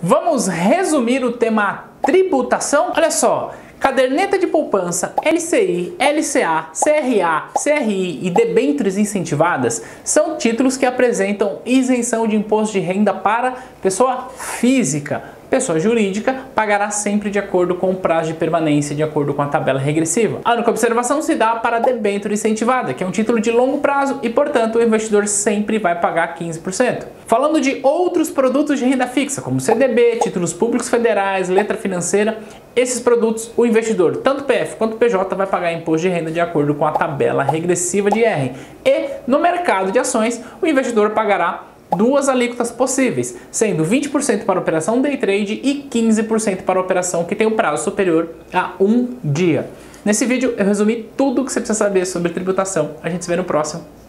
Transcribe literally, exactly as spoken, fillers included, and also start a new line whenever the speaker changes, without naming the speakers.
Vamos resumir o tema tributação? Olha só, caderneta de poupança, L C I, L C A, C R A, C R I e debêntures incentivadas são títulos que apresentam isenção de imposto de renda para pessoa física. Pessoa jurídica pagará sempre de acordo com o prazo de permanência, de acordo com a tabela regressiva. A única observação se dá para a debênture incentivada, que é um título de longo prazo e, portanto, o investidor sempre vai pagar quinze por cento. Falando de outros produtos de renda fixa, como C D B, títulos públicos federais, letra financeira, esses produtos, o investidor, tanto P F quanto P J, vai pagar imposto de renda de acordo com a tabela regressiva de I R. E, no mercado de ações, o investidor pagará duas alíquotas possíveis, sendo vinte por cento para a operação day trade e quinze por cento para a operação que tem um prazo superior a um dia. Nesse vídeo eu resumi tudo o que você precisa saber sobre tributação. A gente se vê no próximo.